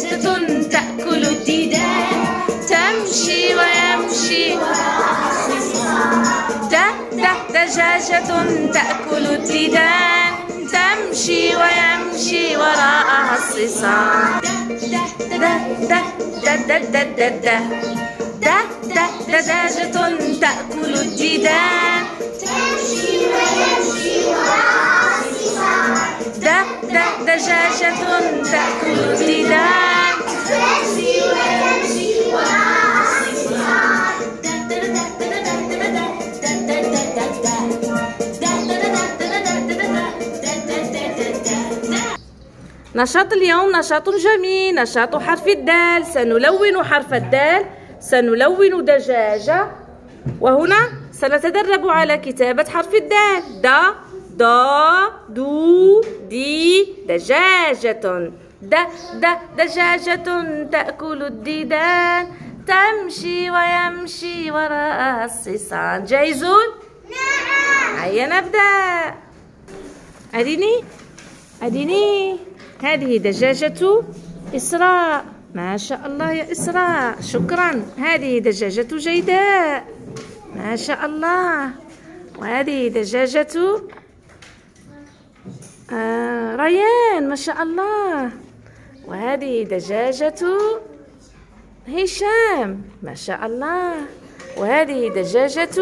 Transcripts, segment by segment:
دجاجة تأكل الديدان تمشي ويمشي دجاجة تأكل الديدان تمشي ويمشي وراءها الصيصان دجاجة تأكل الديدان تمشي ويمشي وراءها الصيصان دجاجة تأكل الديدان تمشي ويمشي وراءها الصيصان. نشاط اليوم نشاط جميل، نشاط حرف الدال. سنلون حرف الدال، سنلون دجاجة، وهنا سنتدرب على كتابة حرف الدال. دا دو دي دجاجة. دجاجة تأكل الديدان تمشي ويمشي وراءها الصيصان. جاهزون؟ نعم. هيا نبدأ. أديني هذه دجاجة إسراء. ما شاء الله يا إسراء، شكرا. هذه دجاجة جيداء، ما شاء الله. وهذه دجاجة ريان، ما شاء الله. وهذه دجاجة هشام، ما شاء الله. وهذه دجاجة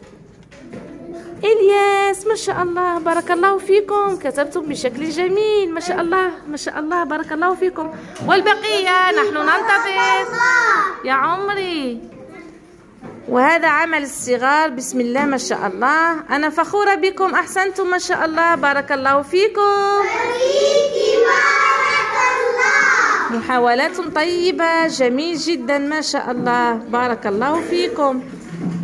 إلياس، ما شاء الله. بارك الله فيكم، كتبتم بشكل جميل، ما شاء الله ما شاء الله، بارك الله فيكم. والبقية نحن ننتظر يا عمري. وهذا عمل الصغار، بسم الله ما شاء الله. أنا فخورة بكم، أحسنتم ما شاء الله، بارك الله فيكم. محاولات طيبة، جميل جدا ما شاء الله، بارك الله فيكم.